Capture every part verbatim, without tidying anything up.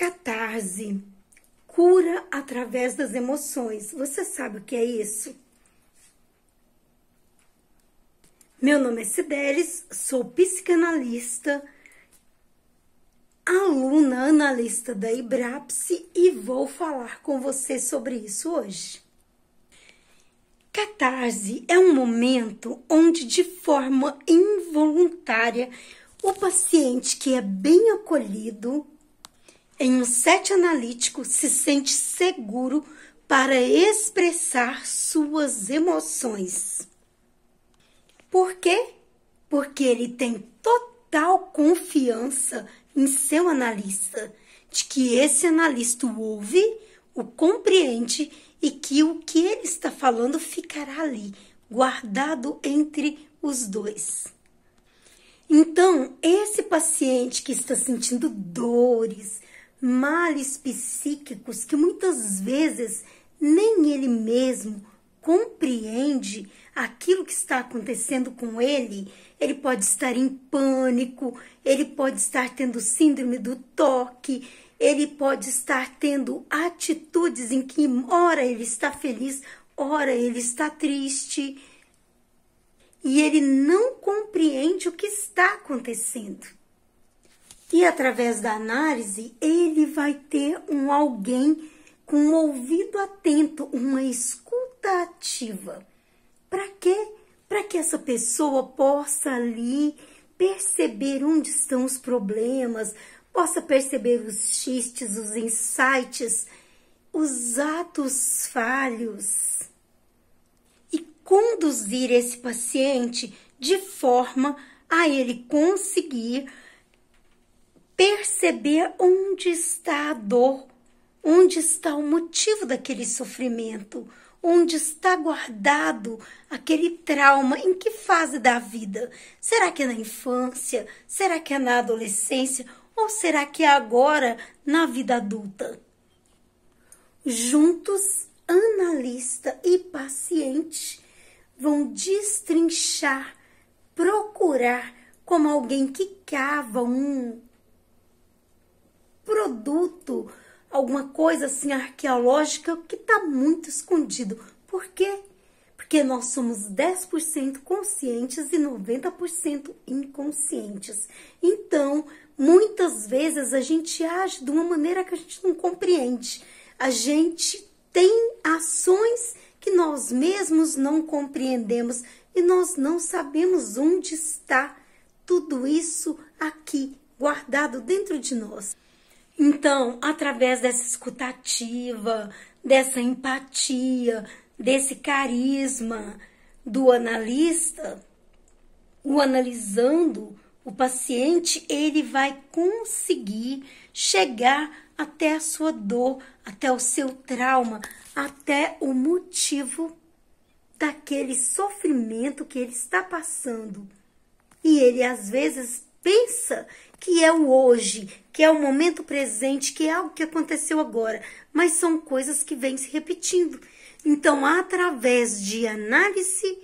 Catarse, cura através das emoções. Você sabe o que é isso? Meu nome é Cidelis, sou psicanalista, aluna analista da IBRAPSE e vou falar com você sobre isso hoje. Catarse é um momento onde, de forma involuntária, o paciente que é bem acolhido em um set analítico se sente seguro para expressar suas emoções. Por quê? Porque ele tem total confiança em seu analista, de que esse analista o ouve, o compreende e que o que ele está falando ficará ali, guardado entre os dois. Então, esse paciente que está sentindo dores, males psíquicos, que muitas vezes nem ele mesmo compreende aquilo que está acontecendo com ele, ele pode estar em pânico, ele pode estar tendo síndrome do toque, ele pode estar tendo atitudes em que ora ele está feliz, ora ele está triste, e ele não compreende o que está acontecendo. E através da análise, ele vai ter um alguém com um ouvido atento, uma escuta ativa. Para quê? Para que essa pessoa possa ali perceber onde estão os problemas, possa perceber os xistes, os insights, os atos falhos e conduzir esse paciente de forma a ele conseguir perceber onde está a dor, onde está o motivo daquele sofrimento, onde está guardado aquele trauma, em que fase da vida? Será que é na infância? Será que é na adolescência? Ou será que é agora na vida adulta? Juntos, analista e paciente vão destrinchar, procurar como alguém que cava um produto, alguma coisa assim arqueológica que está muito escondido. Por quê? Porque nós somos dez por cento conscientes e noventa por cento inconscientes. Então, muitas vezes a gente age de uma maneira que a gente não compreende. A gente tem ações que nós mesmos não compreendemos e nós não sabemos onde está tudo isso aqui, guardado dentro de nós. Então, através dessa escutativa, dessa empatia, desse carisma do analista, o analisando o paciente, ele vai conseguir chegar até a sua dor, até o seu trauma, até o motivo daquele sofrimento que ele está passando. E ele, às vezes, pensa que é o hoje, que é o momento presente, que é algo que aconteceu agora, mas são coisas que vêm se repetindo. Então, através de análise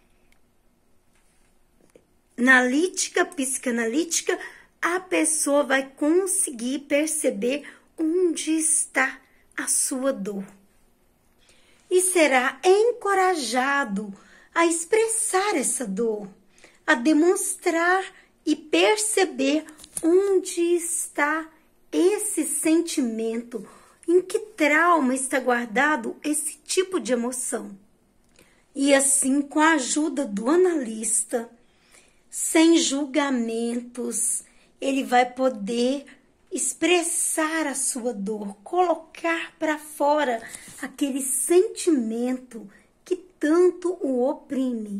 analítica, psicanalítica, a pessoa vai conseguir perceber onde está a sua dor. E será encorajado a expressar essa dor, a demonstrar e perceber onde está esse sentimento, em que trauma está guardado esse tipo de emoção. E assim, com a ajuda do analista, sem julgamentos, ele vai poder expressar a sua dor, colocar para fora aquele sentimento que tanto o oprime.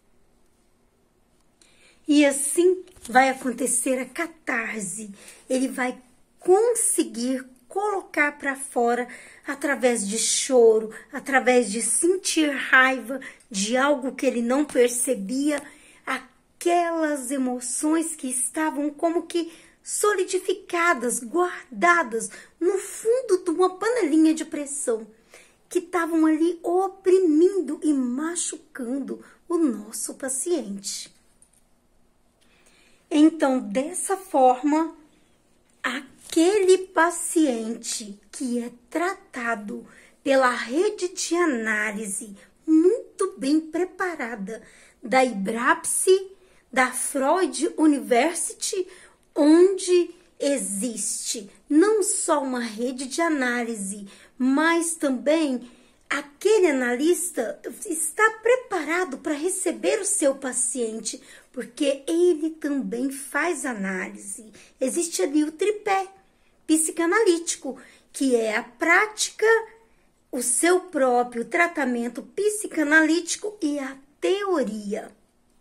E assim vai acontecer a catarse. Ele vai conseguir colocar para fora através de choro, através de sentir raiva de algo que ele não percebia, aquelas emoções que estavam como que solidificadas, guardadas no fundo de uma panelinha de pressão, que estavam ali oprimindo e machucando o nosso paciente. Então, dessa forma, a aquele paciente que é tratado pela rede de análise muito bem preparada da IBRAPSE, da Freud University, onde existe não só uma rede de análise, mas também aquele analista está preparado para receber o seu paciente, porque ele também faz análise. Existe ali o tripé psicanalítico, que é a prática, o seu próprio tratamento psicanalítico e a teoria.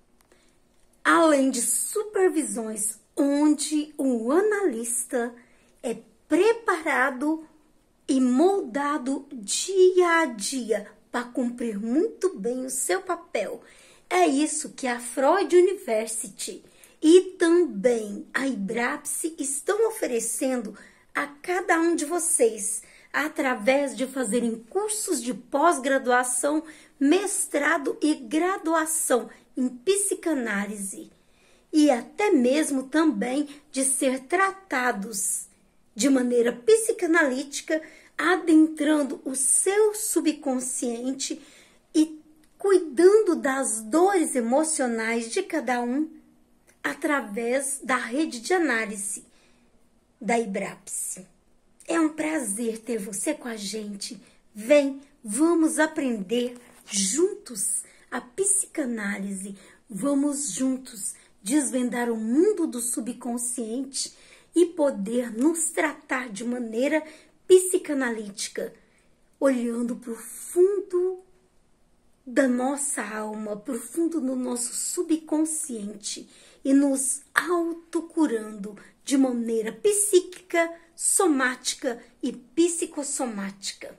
Além de supervisões onde o analista é preparado e moldado dia a dia para cumprir muito bem o seu papel. É isso que a Freud University e também a IBRAPSE estão oferecendo a cada um de vocês, através de fazerem cursos de pós-graduação, mestrado e graduação em psicanálise, e até mesmo também de ser tratados de maneira psicanalítica, adentrando o seu subconsciente e cuidando das dores emocionais de cada um através da rede de análise da IBRAPSE. É um prazer ter você com a gente. Vem, vamos aprender juntos a psicanálise. Vamos juntos desvendar o mundo do subconsciente e poder nos tratar de maneira psicanalítica, olhando para o fundo da nossa alma, para o fundo do nosso subconsciente e nos autocurando de maneira psíquica, somática e psicossomática.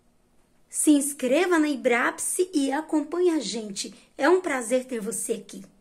Se inscreva na IBRAPSE e acompanhe a gente. É um prazer ter você aqui.